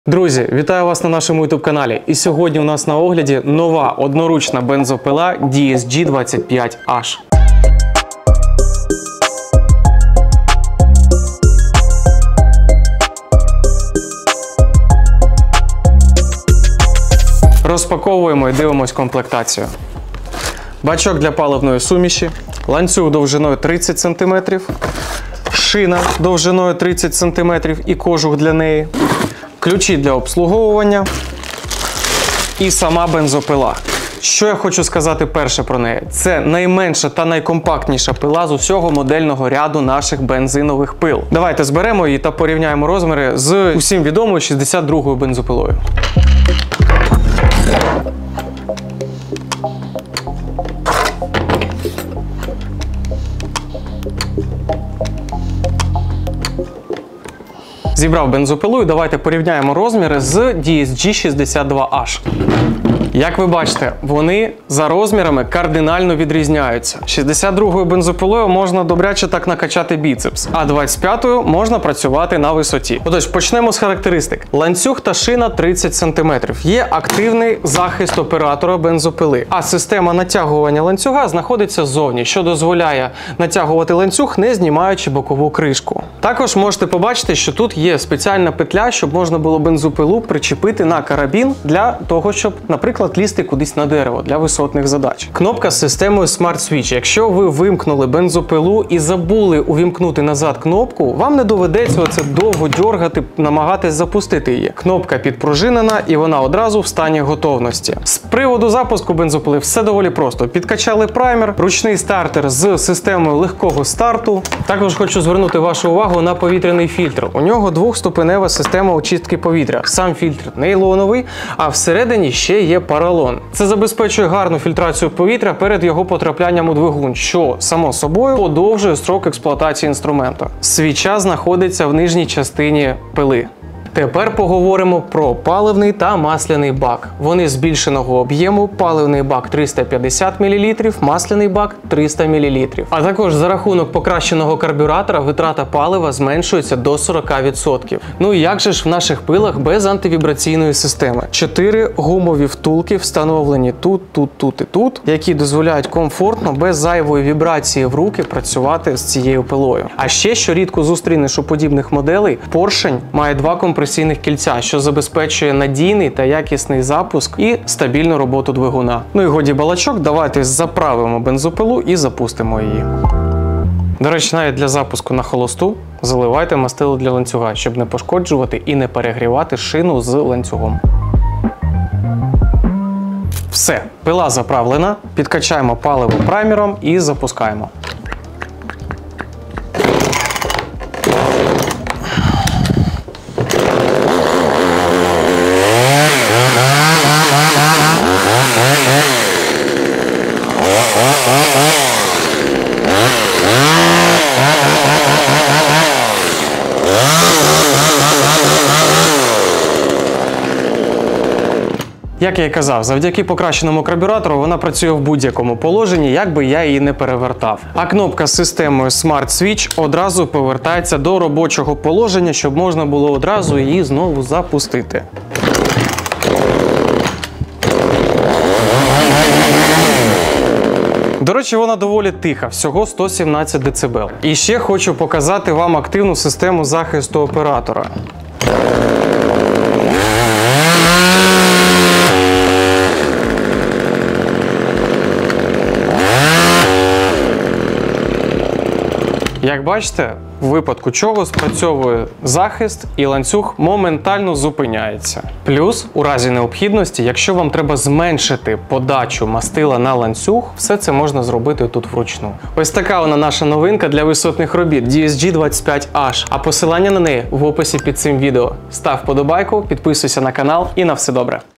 Друзі, вітаю вас на нашому YouTube каналі. І сьогодні у нас на огляді нова одноручна бензопила DSG-25H. Розпаковуємо і дивимось комплектацію. Бачок для паливної суміші, ланцюг довжиною 30 см, шина довжиною 30 см і кожух для неї, ключі для обслуговування і сама бензопила. Що я хочу сказати перше про неї? Це найменша та найкомпактніша пила з усього модельного ряду наших бензинових пил. Давайте зберемо її та порівняємо розміри з усім відомою 62-ю бензопилою. Зібрав бензопилу і давайте порівняємо розміри з DSG-62H. Як ви бачите, вони за розмірами кардинально відрізняються. 62-ю бензопилою можна добряче так накачати біцепс, а 25-ю можна працювати на висоті. Отож, почнемо з характеристик. Ланцюг та шина 30 см. Є активний захист оператора бензопили, а система натягування ланцюга знаходиться ззовні, що дозволяє натягувати ланцюг, не знімаючи бокову кришку. Також можете побачити, що тут є спеціальна петля, щоб можна було бензопилу причепити на карабін для того, щоб, наприклад, лізти кудись на дерево для висотних задач. Кнопка з системою Smart Switch. Якщо ви вимкнули бензопилу і забули увімкнути назад кнопку, вам не доведеться оце довго дьоргати, намагатись запустити її. Кнопка підпружинена і вона одразу в стані готовності. З приводу запуску бензопили все доволі просто. Підкачали праймер, ручний стартер з системою легкого старту. Також хочу звернути вашу увагу на повітряний фільтр. У нього двохступенева система очистки повітря. Сам фільтр нейлоновий, а всередині ще є поролон. Це забезпечує гарну фільтрацію повітря перед його потраплянням у двигун, що, само собою, подовжує строк експлуатації інструменту. Свіча знаходиться в нижній частині пили. Тепер поговоримо про паливний та масляний бак. Вони збільшеного об'єму, паливний бак 350 мл, масляний бак 300 мл. А також за рахунок покращеного карбюратора витрата палива зменшується до 40%. Ну і як же ж в наших пилах без антивібраційної системи? 4 гумові втулки встановлені тут, тут, тут і тут, які дозволяють комфортно, без зайвої вібрації в руки працювати з цією пилою. А ще, що рідко зустрінеш у подібних моделей, поршень має два компресійних кільця, що забезпечує надійний та якісний запуск і стабільну роботу двигуна. Ну і годі балачок, давайте заправимо бензопилу і запустимо її. До речі, навіть для запуску на холосту заливайте мастило для ланцюга, щоб не пошкоджувати і не перегрівати шину з ланцюгом. Все, пила заправлена, підкачаємо паливо праймером і запускаємо. Як я і казав, завдяки покращеному карбюратору вона працює в будь-якому положенні, як би я її не перевертав. А кнопка з системою Smart Switch одразу повертається до робочого положення, щоб можна було одразу її знову запустити. До речі, вона доволі тиха, всього 117 дБ. І ще хочу показати вам активну систему захисту оператора. Як бачите, в випадку чого спрацьовує захист і ланцюг моментально зупиняється. Плюс, у разі необхідності, якщо вам треба зменшити подачу мастила на ланцюг, все це можна зробити тут вручну. Ось така вона наша новинка для висотних робіт DSG-25H, а посилання на неї в описі під цим відео. Став вподобайку, підписуйся на канал і на все добре.